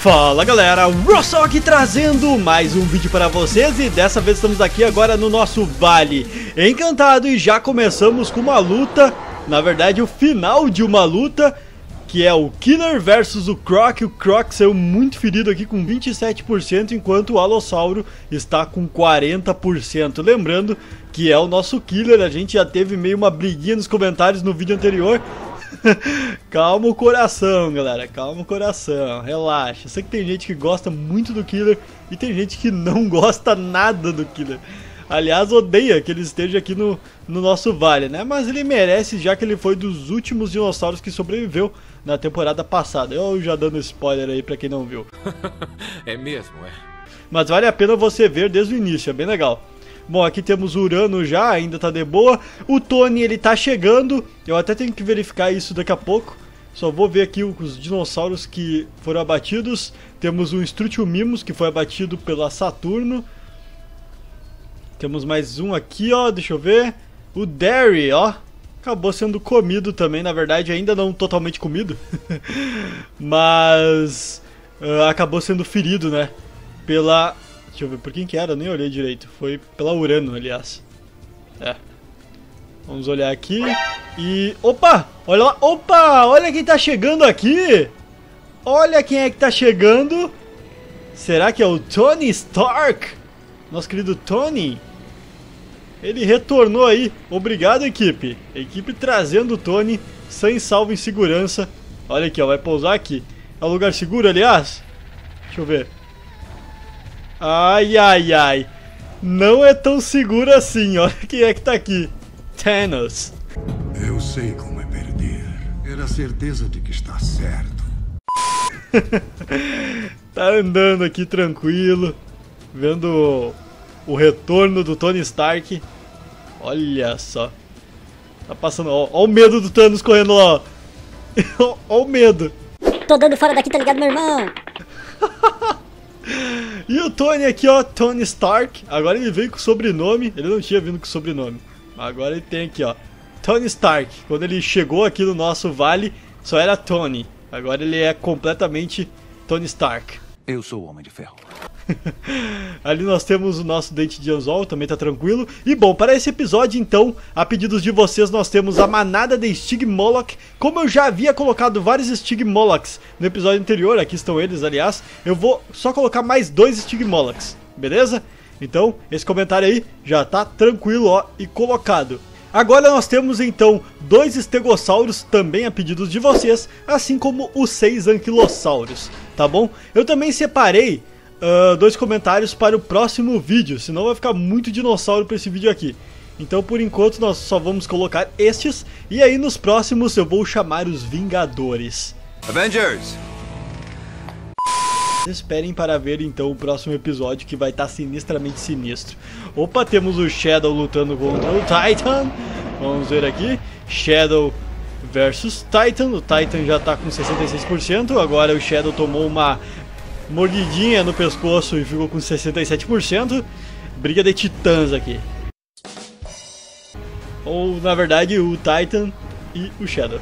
Fala galera, Russell aqui trazendo mais um vídeo para vocês e dessa vez estamos aqui agora no nosso Vale Encantado e já começamos com uma luta, na verdade o final de uma luta, que é o Killer versus o Croc. O Croc saiu muito ferido aqui com 27%, enquanto o Alossauro está com 40%. Lembrando que é o nosso Killer, a gente já teve meio uma briguinha nos comentários no vídeo anterior. Calma o coração, galera, calma o coração, relaxa. Eu sei que tem gente que gosta muito do Killer e tem gente que não gosta nada do Killer. Aliás, odeia que ele esteja aqui no nosso vale, né? Mas ele merece, já que ele foi dos últimos dinossauros que sobreviveu na temporada passada. Eu já dando spoiler aí pra quem não viu. É mesmo, é. Mas vale a pena você ver desde o início, é bem legal. Bom, aqui temos o Urano já, ainda tá de boa. O Tony, ele tá chegando. Eu até tenho que verificar isso daqui a pouco. Só vou ver aqui os dinossauros que foram abatidos. Temos o Struthiomimus, que foi abatido pela Saturno. Temos mais um aqui, ó, deixa eu ver. O Derry, ó, acabou sendo comido também, na verdade ainda não totalmente comido. Mas acabou sendo ferido, né, pela... Deixa eu ver por quem que era, nem olhei direito. Foi pela Urano, aliás. É. Vamos olhar aqui. E... Opa! Olha lá! Opa! Olha quem tá chegando aqui! Olha quem é que tá chegando! Será que é o Tony Stark? Nosso querido Tony? Ele retornou aí. Obrigado, equipe. Equipe trazendo o Tony sem salvo em segurança. Olha aqui, ó. Vai pousar aqui. É um lugar seguro, aliás? Deixa eu ver. Ai, ai, ai. Não é tão seguro assim. Olha quem é que tá aqui. Thanos. Eu sei como é perder. Era a certeza de que está certo. Tá andando aqui tranquilo. Vendo o retorno do Tony Stark. Olha só. Tá passando. Ó o medo do Thanos correndo lá. Ó o medo. Tô dando fora daqui, tá ligado, meu irmão? E o Tony aqui, ó, Tony Stark. Agora ele veio com sobrenome. Ele não tinha vindo com sobrenome. Agora ele tem aqui, ó, Tony Stark. Quando ele chegou aqui no nosso vale, só era Tony. Agora ele é completamente Tony Stark. Eu sou o Homem de Ferro. Ali nós temos o nosso dente de anzol, também tá tranquilo. E bom, para esse episódio então, a pedidos de vocês, nós temos a manada de Stygmoloch. Como eu já havia colocado vários Stygmolochs no episódio anterior, aqui estão eles, aliás, eu vou só colocar mais 2 Stygmolochs, beleza? Então, esse comentário aí já tá tranquilo, ó, e colocado. Agora nós temos então 2 Stegossauros, também a pedidos de vocês, assim como os 6 Anquilossauros, tá bom? Eu também separei 2 comentários para o próximo vídeo, senão vai ficar muito dinossauro para esse vídeo aqui. Então por enquanto nós só vamos colocar estes, e aí nos próximos eu vou chamar os Vingadores. Avengers! Esperem para ver então o próximo episódio, que vai estar sinistramente sinistro. Opa, temos o Shadow lutando contra o Titan. Vamos ver aqui, Shadow versus Titan. O Titan já está com 66%, agora o Shadow tomou uma mordidinha no pescoço e ficou com 67%. Briga de titãs aqui. Ou na verdade o Titan e o Shadow.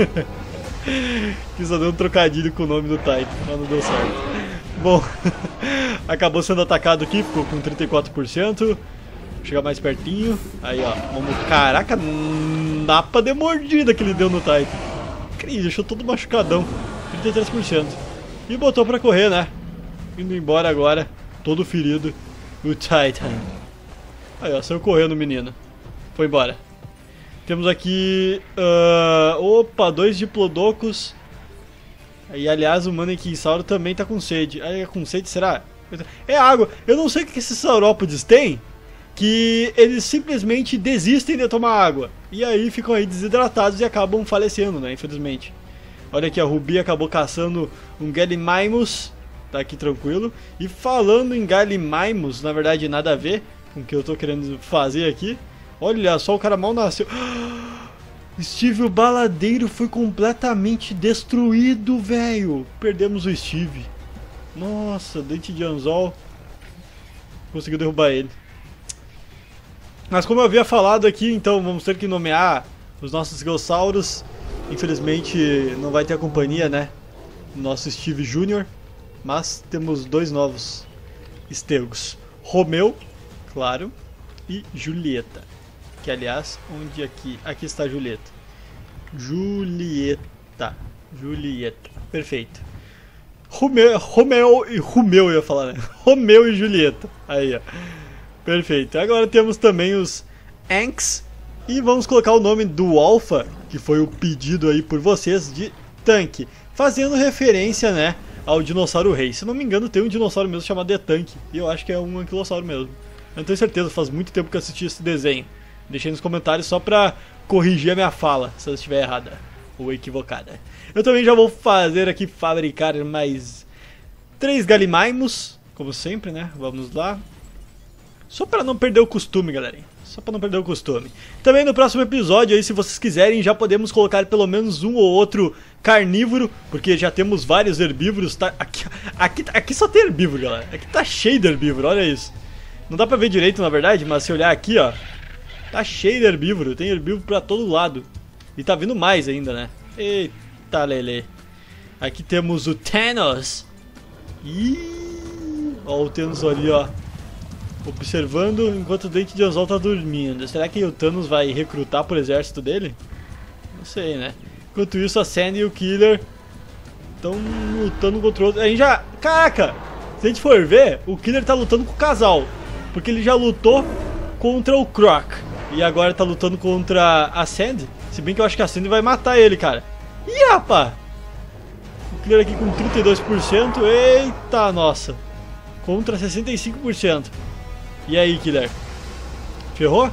Quis fazer um trocadilho com o nome do Titan, mas não deu certo. Bom, acabou sendo atacado aqui, ficou com 34%. Vou chegar mais pertinho. Aí ó, vamos... Caraca, napa de mordida que ele deu no Titan. Cris, deixou todo machucadão. 33%. E botou pra correr, né? Indo embora agora, todo ferido, o Titan. Aí ó, saiu correndo o menino. Foi embora. Temos aqui... opa, 2 Diplodocus. E aliás, o Mannequinsauro também tá com sede. Aí é com sede, será? É água. Eu não sei o que esses saurópodes têm, que eles simplesmente desistem de tomar água. E aí ficam aí desidratados e acabam falecendo, né? Infelizmente. Olha aqui, a Ruby acabou caçando um Gallimimus. Tá aqui tranquilo. E falando em Gallimimus, na verdade nada a ver com o que eu tô querendo fazer aqui. Olha só, o cara mal nasceu. Steve, o baladeiro, foi completamente destruído, velho. Perdemos o Steve. Nossa, dente de anzol. Conseguiu derrubar ele. Mas como eu havia falado aqui, então vamos ter que nomear os nossos Stegossauros. Infelizmente não vai ter a companhia, né? Nosso Steve Jr. Mas temos 2 novos Stegos. Romeu, claro, e Julieta. Que aliás, onde aqui? Aqui está a Julieta. Julieta. Perfeito. Romeu eu ia falar, né? Romeu e Julieta. Aí, ó. Perfeito. Agora temos também os Anks. E vamos colocar o nome do Alpha, que foi o pedido aí por vocês, de Tanque. Fazendo referência, né, ao Dinossauro Rei. Se não me engano, tem um dinossauro mesmo chamado The Tank. E eu acho que é um anquilossauro mesmo. Eu não tenho certeza, faz muito tempo que eu assisti esse desenho. Deixei nos comentários só pra corrigir a minha fala, se ela estiver errada ou equivocada. Eu também já vou fazer aqui, fabricar mais 3 Galimaimos, como sempre, né? Vamos lá. Só pra não perder o costume, galerinha. Só pra não perder o costume. Também no próximo episódio aí, se vocês quiserem, já podemos colocar pelo menos um ou outro carnívoro, porque já temos vários herbívoros. Tá? Aqui só tem herbívoro, galera. Aqui tá cheio de herbívoro, olha isso. Não dá pra ver direito, na verdade, mas se olhar aqui, ó, tá cheio de herbívoro. Tem herbívoro pra todo lado. E tá vindo mais ainda, né? Eita, lelê. Aqui temos o Thanos. Ih, ó o Thanos ali, ó, observando enquanto o Dente de Anzol tá dormindo. Será que o Thanos vai recrutar pro exército dele? Não sei, né? Enquanto isso, a Sandy e o Killer estão lutando contra o outro. A gente já... Caraca! Se a gente for ver, o Killer tá lutando com o casal. Porque ele já lutou contra o Croc. E agora tá lutando contra a Sandy. Se bem que eu acho que a Sandy vai matar ele, cara. Ih, rapaz! O Killer aqui com 32%. Eita, nossa! Contra 65%. E aí, Killer? Ferrou?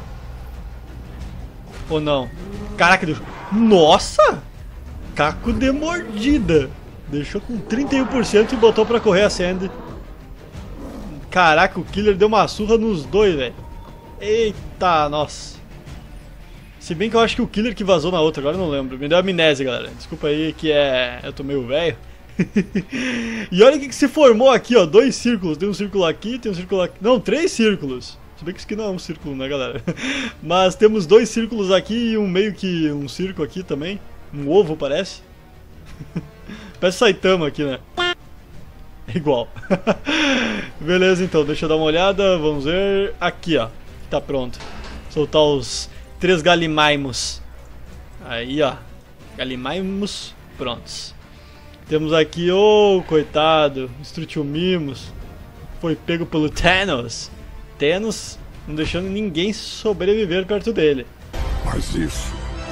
Ou não? Caraca, deixou... Nossa! Caco de mordida. Deixou com 31% e botou pra correr a Sandy. Caraca, o Killer deu uma surra nos dois, velho. Eita, nossa. Se bem que eu acho que o Killer que vazou na outra, agora eu não lembro. Me deu amnésia, galera. Desculpa aí que eu tô meio velho. E olha o que se formou aqui, ó. 2 círculos. Tem um círculo aqui, tem um círculo aqui. Não, 3 círculos. Se bem que isso aqui não é um círculo, né, galera? Mas temos 2 círculos aqui e meio que um círculo aqui também. Um ovo, parece. Parece Saitama aqui, né? É igual. Beleza, então. Deixa eu dar uma olhada. Vamos ver. Aqui, ó. Tá pronto. Soltar os 3 Galimaimos. Aí, ó. Galimaimos prontos. Temos aqui, coitado, Struthiomimus. Foi pego pelo Thanos. Thanos não deixando ninguém sobreviver perto dele. Mas isso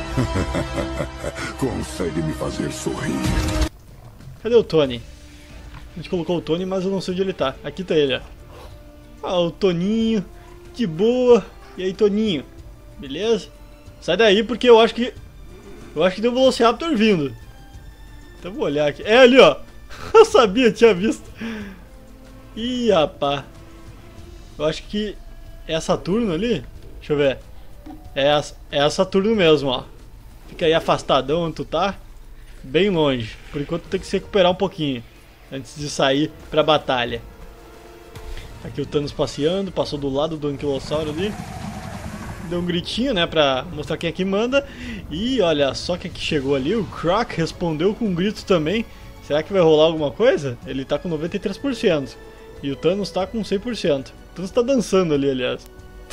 consegue me fazer sorrir. Cadê o Tony? A gente colocou o Tony, mas eu não sei onde ele tá. Aqui tá ele, ó. Ah, o Toninho. De boa. E aí, Toninho? Beleza? Sai daí porque eu acho que tem um Velociraptor vindo. Então vou olhar aqui. É ali, ó. Eu sabia, tinha visto. Ih, rapá. Eu acho que é a Saturno ali. Deixa eu ver. É a Saturno mesmo, ó. Fica aí afastadão onde tu tá. Bem longe. Por enquanto tem que se recuperar um pouquinho antes de sair pra batalha. Aqui o Thanos passeando. Passou do lado do Anquilossauro ali. Deu um gritinho, né, pra mostrar quem é que manda. E olha só quem é que chegou ali. O Croc respondeu com um grito também. Será que vai rolar alguma coisa? Ele tá com 93%. E o Thanos tá com 100%. O Thanos tá dançando ali, aliás.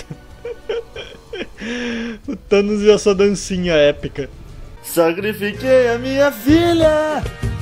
O Thanos e a sua dancinha épica. Sacrifiquei a minha filha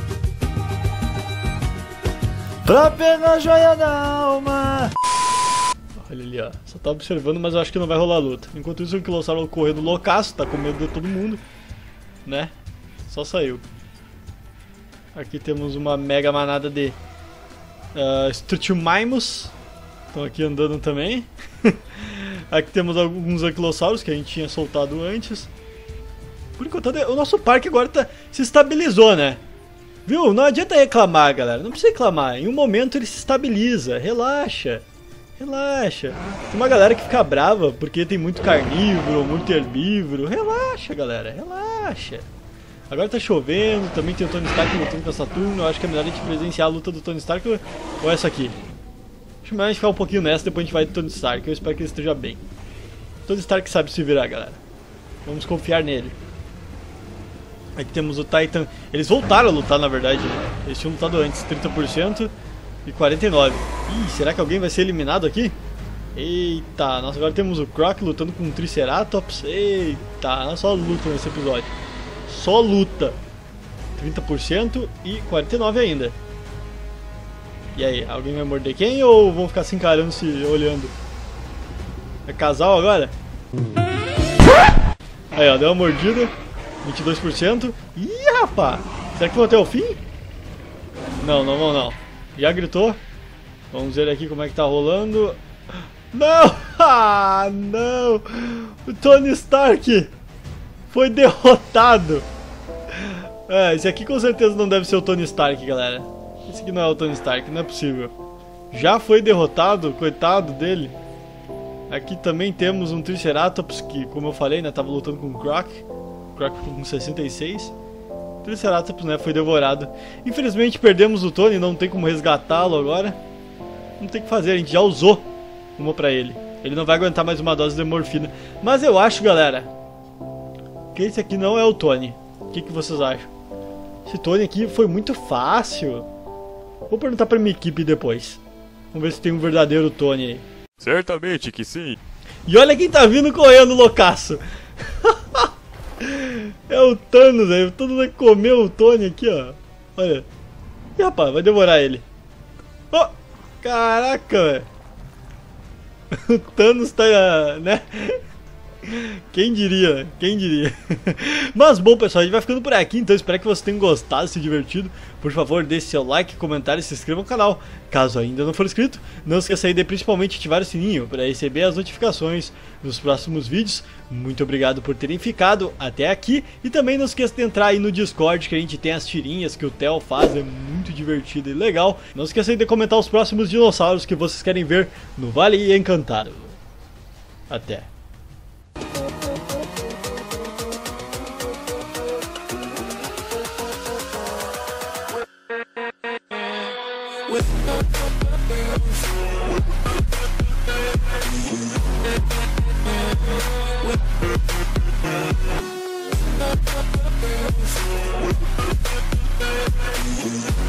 pra pegar a joia da alma. Olha ali, ó. Só tá observando, mas eu acho que não vai rolar luta. Enquanto isso, o Anquilossauro correndo loucaço, tá com medo de todo mundo, né? Só saiu. Aqui temos uma mega manada de Struthiomimus. Estão aqui andando também. Aqui temos alguns Anquilossauros que a gente tinha soltado antes. Por enquanto, o nosso parque agora se estabilizou, né? Viu? Não adianta reclamar, galera. Não precisa reclamar. Em um momento ele se estabiliza. Relaxa. Relaxa. Tem uma galera que fica brava porque tem muito carnívoro, muito herbívoro. Relaxa, galera. Relaxa. Agora tá chovendo. Também tem o Tony Stark lutando com a Saturno. Eu acho que é melhor a gente presenciar a luta do Tony Stark ou essa aqui. Acho melhor a gente ficar um pouquinho nessa, depois a gente vai do Tony Stark. Eu espero que ele esteja bem. O Tony Stark sabe se virar, galera. Vamos confiar nele. Aqui temos o Titan. Eles voltaram a lutar, na verdade, né? Eles tinham lutado antes, 30%. e 49. Ih, será que alguém vai ser eliminado aqui? Eita, nós agora temos o Croc lutando com um Triceratops. Eita, só luta nesse episódio. Só luta. 30% e 49 ainda. E aí, alguém vai morder quem ou vão ficar se encarando, se olhando? É casal agora? Aí, ó, deu uma mordida. 22%. Ih, rapaz! Será que vão até o fim? Não, não vão não. Já gritou. Vamos ver aqui como é que tá rolando. Não! Ah, não! O Tony Stark foi derrotado. Esse aqui com certeza não deve ser o Tony Stark, galera. Esse aqui não é o Tony Stark, não é possível. Já foi derrotado, coitado dele. Aqui também temos um Triceratops que, como eu falei, né, tava lutando com o Croc. O Croc com 66. O Triceratops, né, foi devorado. Infelizmente perdemos o Tony, não tem como resgatá-lo agora. Não tem o que fazer, a gente já usou uma pra ele. Ele não vai aguentar mais uma dose de morfina. Mas eu acho, galera, que esse aqui não é o Tony. O que vocês acham? Esse Tony aqui foi muito fácil. Vou perguntar pra minha equipe depois. Vamos ver se tem um verdadeiro Tony aí. Certamente que sim. E olha quem tá vindo correndo, loucaço. É o Thanos, velho. Todo mundo vai comer o Tony aqui, ó. Olha. Ih, rapaz, vai devorar ele. Oh, caraca, velho. O Thanos tá, né? Quem diria, quem diria. Mas bom, pessoal, a gente vai ficando por aqui. Então espero que vocês tenham gostado, se divertido. Por favor, deixe seu like, comentário e se inscreva no canal caso ainda não for inscrito. Não esqueça aí de principalmente ativar o sininho para receber as notificações dos próximos vídeos. Muito obrigado por terem ficado até aqui. E também não esqueça de entrar aí no Discord, que a gente tem as tirinhas que o Theo faz, é muito divertido e legal. Não esqueça aí de comentar os próximos dinossauros que vocês querem ver no Vale Encantado. Até. With